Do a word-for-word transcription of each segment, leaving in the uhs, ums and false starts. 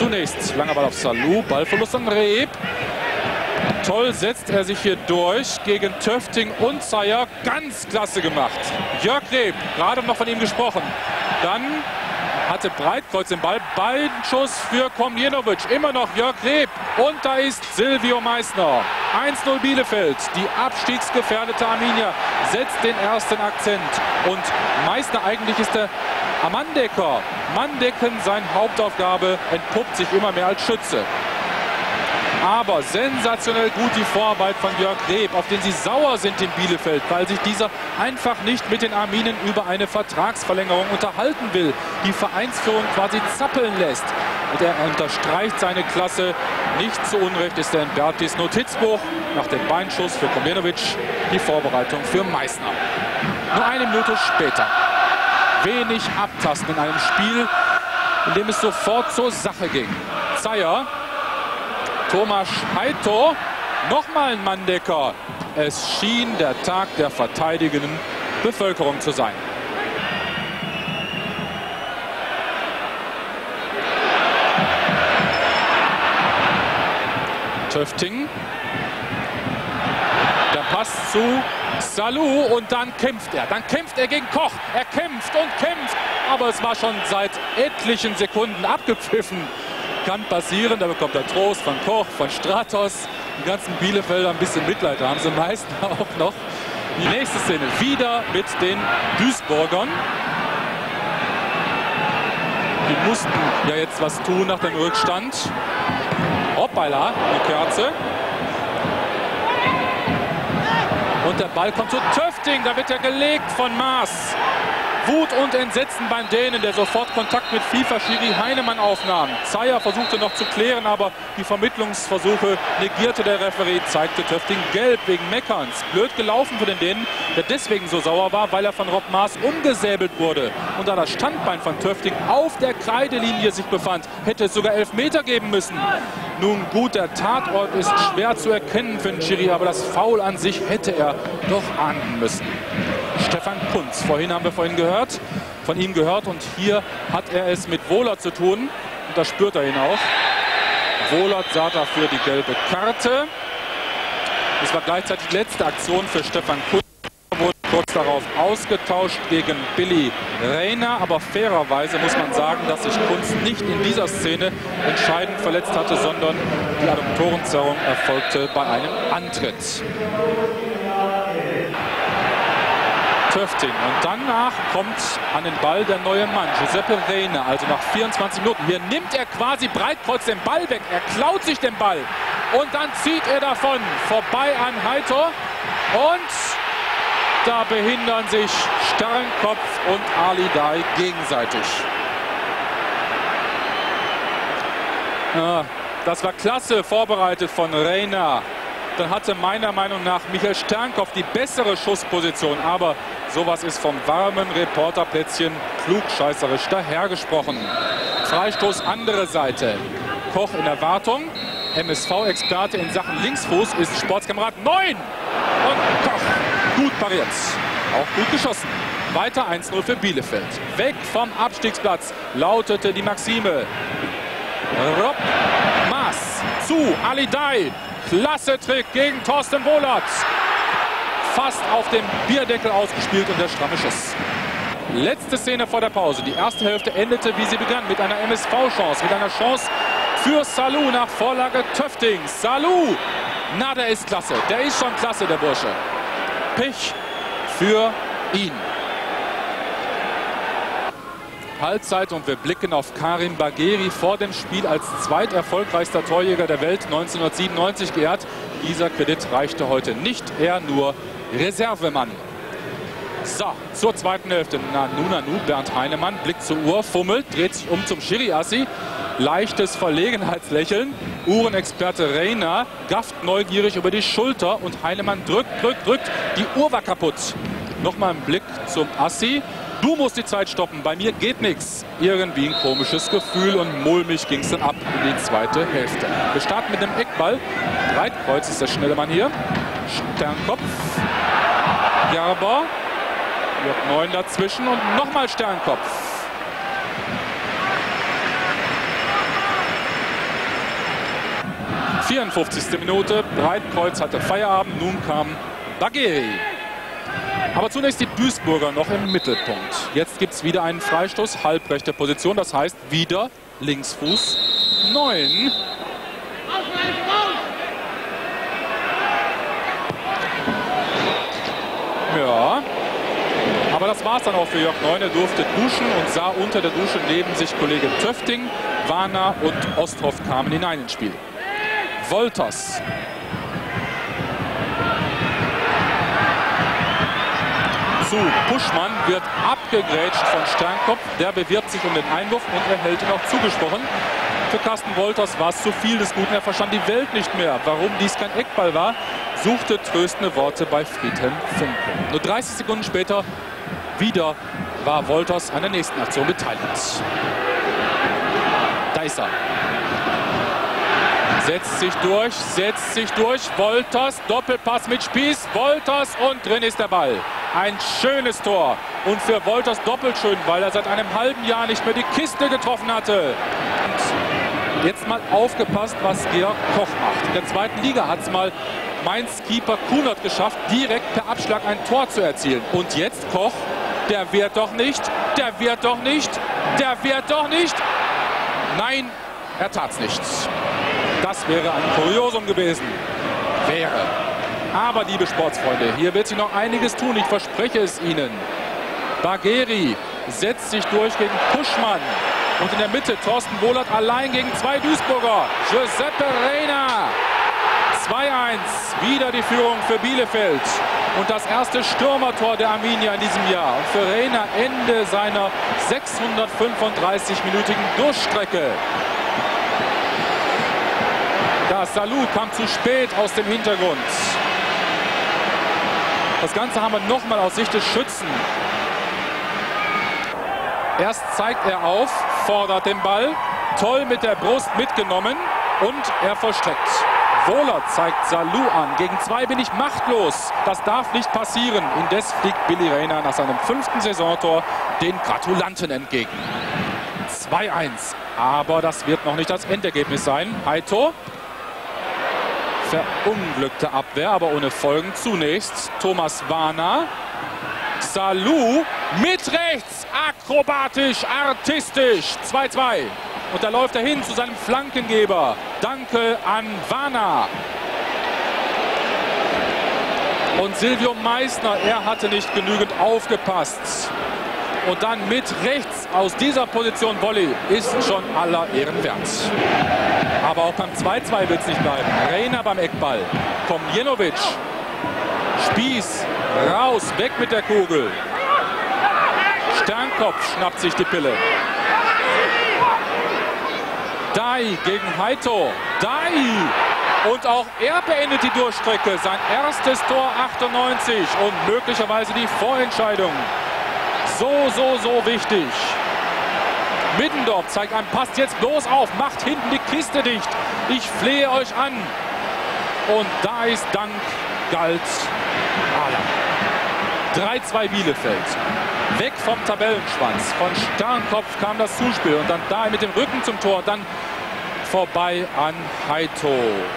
Zunächst langer Ball auf Salou, Ballverlust an Reeb. Toll setzt er sich hier durch gegen Töfting und Zeyer. Ganz klasse gemacht. Jörg Reeb, gerade noch von ihm gesprochen. Dann hatte Breitkreuz den Ball. Ballenschuss für Komljenovic. Immer noch Jörg Reeb. Und da ist Silvio Meissner. eins null Bielefeld. Die abstiegsgefährdete Arminia setzt den ersten Akzent. Und Meissner, eigentlich ist der Manndecker. Manndecken, seine Hauptaufgabe, entpuppt sich immer mehr als Schütze. Aber sensationell gut die Vorarbeit von Jörg Reeb, auf den sie sauer sind in Bielefeld, weil sich dieser einfach nicht mit den Arminen über eine Vertragsverlängerung unterhalten will. Die Vereinsführung quasi zappeln lässt. Und er unterstreicht seine Klasse. Nicht zu Unrecht ist er in Bertis Notizbuch nach dem Beinschuss für Komljenovic die Vorbereitung für Meissner. Nur eine Minute später. Wenig Abtasten in einem Spiel, in dem es sofort zur Sache ging. Zeyer. Thomas Heito, nochmal ein Manndecker. Es schien der Tag der verteidigenden Bevölkerung zu sein. Töfting. Der Pass zu Salou und dann kämpft er. Dann kämpft er gegen Koch. Er kämpft und kämpft. Aber es war schon seit etlichen Sekunden abgepfiffen. Kann passieren, da bekommt er Trost von Koch, von Stratos, die ganzen Bielefelder ein bisschen Mitleid, da haben sie meist auch noch. Die nächste Szene, wieder mit den Duisburgern. Die mussten ja jetzt was tun nach dem Rückstand. Hoppala, die Kerze. Und der Ball kommt zu Töfting, da wird er gelegt von Maas. Wut und Entsetzen beim Dänen, der sofort Kontakt mit FIFA-Schiri Heinemann aufnahm. Zeyer versuchte noch zu klären, aber die Vermittlungsversuche negierte der Referee, zeigte Töfting gelb wegen Meckerns. Blöd gelaufen für den Dänen, der deswegen so sauer war, weil er von Rob Maas umgesäbelt wurde. Und da das Standbein von Töfting auf der Kreidelinie sich befand, hätte es sogar Elfmeter geben müssen. Nun gut, der Tatort ist schwer zu erkennen für den Schiri, aber das Foul an sich hätte er doch ahnden müssen. Stefan Kuntz, vorhin haben wir vorhin gehört, von ihm gehört und hier hat er es mit Wohlert zu tun und da spürt er ihn auch. Wohlert sah dafür die gelbe Karte. Das war gleichzeitig die letzte Aktion für Stefan Kuntz. Er wurde kurz darauf ausgetauscht gegen Billy Rayner, aber fairerweise muss man sagen, dass sich Kuntz nicht in dieser Szene entscheidend verletzt hatte, sondern die Adduktorenzerrung erfolgte bei einem Antritt. Töfting. Und danach kommt an den Ball der neue Mann, Giuseppe Reina. Also nach vierundzwanzig Minuten. Hier nimmt er quasi Breitkreuz den Ball weg. Er klaut sich den Ball. Und dann zieht er davon. Vorbei an Heitor. Und da behindern sich Sternkopf und Ali Day gegenseitig. Ja, das war klasse vorbereitet von Reina. Dann hatte meiner Meinung nach Michael Sternkopf die bessere Schussposition. Aber sowas ist vom warmen Reporterplätzchen klugscheißerisch dahergesprochen. Freistoß andere Seite. Koch in Erwartung. M S V-Experte in Sachen Linksfuß ist Sportskamerad neun. Und Koch gut pariert. Auch gut geschossen. Weiter eins null für Bielefeld. Weg vom Abstiegsplatz lautete die Maxime. Rob Maas zu Ali Day. Klasse Trick gegen Thorsten Wohlert. Fast auf dem Bierdeckel ausgespielt und der stramme Schuss. Letzte Szene vor der Pause. Die erste Hälfte endete, wie sie begann, mit einer M S V-Chance. Mit einer Chance für Salou nach Vorlage Töfting. Salou, na, der ist klasse. Der ist schon klasse, der Bursche. Pech für ihn. Halbzeit und wir blicken auf Karim Bagheri, vor dem Spiel als zweiterfolgreichster Torjäger der Welt neunzehnhundertsiebenundneunzig geehrt. Dieser Kredit reichte heute nicht, er nur Reservemann. So, zur zweiten Hälfte. Nanu, Nanu, Bernd Heinemann, blickt zur Uhr, fummelt, dreht sich um zum Schiri-Assi. Leichtes Verlegenheitslächeln. Uhrenexperte Reina gafft neugierig über die Schulter und Heinemann drückt, drückt, drückt. Die Uhr war kaputt. Nochmal ein Blick zum Assi. Du musst die Zeit stoppen, bei mir geht nichts. Irgendwie ein komisches Gefühl und mulmig ging es dann ab in die zweite Hälfte. Wir starten mit dem Eckball. Breitkreuz ist der schnelle Mann hier. Sternkopf. Gerber. Jörg Neun dazwischen und nochmal Sternkopf. vierundfünfzigste Minute. Breitkreuz hatte Feierabend. Nun kam Bagheri. Aber zunächst die Duisburger noch im Mittelpunkt. Jetzt gibt es wieder einen Freistoß, halbrechte Position. Das heißt wieder Linksfuß neun. Ja, aber das war es dann auch für Jörg Neun. Er durfte duschen und sah unter der Dusche neben sich Kollege Töfting, Warner und Osthoff kamen hinein ins Spiel. Wolters. Zu Puschmann wird abgegrätscht von Sternkopf. Der bewirbt sich um den Einwurf und erhält ihn auch zugesprochen. Für Carsten Wolters war es zu viel des Guten. Er verstand die Welt nicht mehr. Warum dies kein Eckball war, suchte tröstende Worte bei Friedhelm Funke. Nur dreißig Sekunden später wieder war Wolters an der nächsten Aktion beteiligt. Da ist er. Setzt sich durch, setzt sich durch. Wolters, Doppelpass mit Spieß. Wolters und drin ist der Ball. Ein schönes Tor. Und für Wolters doppelt schön, weil er seit einem halben Jahr nicht mehr die Kiste getroffen hatte. Und jetzt mal aufgepasst, was Georg Koch macht. In der zweiten Liga hat es mal Mainz-Keeper Kunert geschafft, direkt per Abschlag ein Tor zu erzielen. Und jetzt Koch, der wird doch nicht, der wird doch nicht, der wird doch nicht. Nein, er tat's nicht. Das wäre ein Kuriosum gewesen. Wäre. Aber, liebe Sportsfreunde, hier wird sich noch einiges tun. Ich verspreche es Ihnen. Bagheri setzt sich durch gegen Puschmann. Und in der Mitte Thorsten Wohlert allein gegen zwei Duisburger. Giuseppe Reina. zwei eins. Wieder die Führung für Bielefeld. Und das erste Stürmertor der Arminia in diesem Jahr. Und für Reina Ende seiner sechshundertfünfunddreißig-minütigen Durchstrecke. Da Salou kam zu spät aus dem Hintergrund. Das Ganze haben wir nochmal aus Sicht des Schützen. Erst zeigt er auf, fordert den Ball, toll mit der Brust mitgenommen und er vollstreckt. Wohlert zeigt Salou an. Gegen zwei bin ich machtlos. Das darf nicht passieren. Indes fliegt Billy Reina nach seinem fünften Saisontor den Gratulanten entgegen. zwei eins. Aber das wird noch nicht das Endergebnis sein. Heito. Verunglückte Abwehr, aber ohne Folgen. Zunächst Thomas Warner. Salou mit rechts. Akrobatisch, artistisch. zwei zwei. Und da läuft er hin zu seinem Flankengeber. Danke an Warner. Und Silvio Meissner, er hatte nicht genügend aufgepasst. Und dann mit rechts aus dieser Position Volley ist schon aller Ehren wert. Aber auch beim zwei zwei wird es nicht bleiben. Reina beim Eckball. Komjenovic. Spieß. Raus. Weg mit der Kugel. Sternkopf schnappt sich die Pille. Dai gegen Heito. Dai. Und auch er beendet die Durchstrecke. Sein erstes Tor achtundneunzig. Und möglicherweise die Vorentscheidung. So, so, so wichtig. Middendorf zeigt einen Pass jetzt bloß auf. Macht hinten die Kiste dicht. Ich flehe euch an. Und da ist Dank galt Ala. drei zwei Bielefeld. Weg vom Tabellenschwanz. Von Sternkopf kam das Zuspiel. Und dann da mit dem Rücken zum Tor. Dann vorbei an Heito.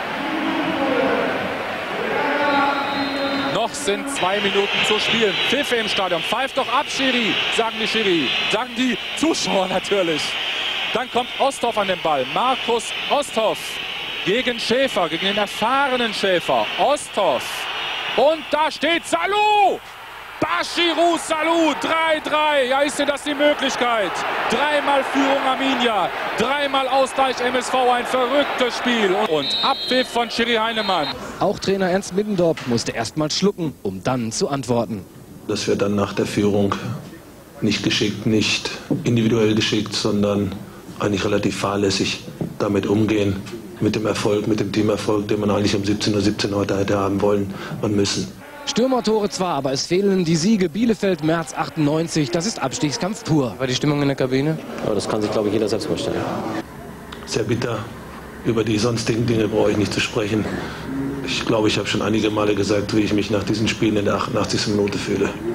Noch sind zwei Minuten zu spielen. Pfiffe im Stadion. Pfeift doch ab, Schiri, sagen die Schiri. Sagen die Zuschauer natürlich. Dann kommt Osthoff an den Ball. Markus Osthoff gegen Schäfer, gegen den erfahrenen Schäfer. Osthoff. Und da steht Salou. Bashirou Salou. drei drei. Ja, ist denn das die Möglichkeit? Dreimal Führung Arminia. Dreimal Ausgleich M S V. Ein verrücktes Spiel. Und Abpfiff von Schiri Heinemann. Auch Trainer Ernst Middendorf musste erst mal schlucken, um dann zu antworten. Dass wir dann nach der Führung nicht geschickt, nicht individuell geschickt, sondern eigentlich relativ fahrlässig damit umgehen. Mit dem Erfolg, mit dem Teamerfolg, den man eigentlich um siebzehn Uhr siebzehn heute hätte haben wollen und müssen. Stürmertore zwar, aber es fehlen die Siege. Bielefeld, März achtundneunzig, das ist Abstiegskampf pur. War die Stimmung in der Kabine? Aber das kann sich, glaube ich, jeder selbst vorstellen. Sehr bitter. Über die sonstigen Dinge brauche ich nicht zu sprechen. Ich glaube, ich habe schon einige Male gesagt, wie ich mich nach diesen Spielen in der achtundachtzigsten Minute fühle.